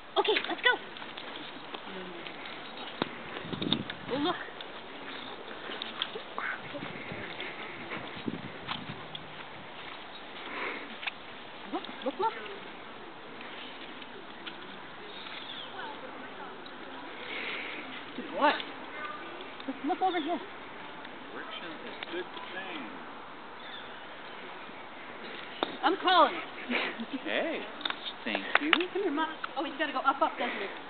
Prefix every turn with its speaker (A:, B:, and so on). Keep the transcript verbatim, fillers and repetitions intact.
A: Okay, let's go. Oh, look. Look, look, look. What? Look, look over here.
B: Friction is a good thing.
A: I'm calling it.
B: Hey, thank you.
A: Come here, Mom. Oh, he's got to go up, up, doesn't he?